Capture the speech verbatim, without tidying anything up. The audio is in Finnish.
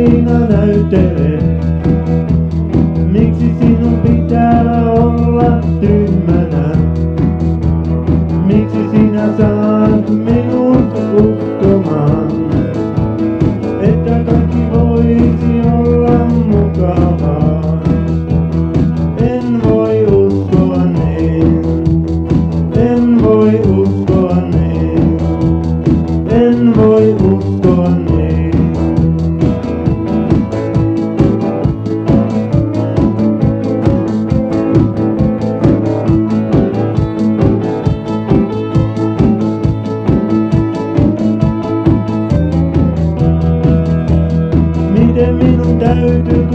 aina näyttelet? Miksi sinun pitää olla tyhmänä? Miksi sinä saat minut uskomaan, että kaikki voisi olla mukavaa? En voi uskoa niin, en voi uskoa niin, en voi uskoa niin. Miten minun täytyy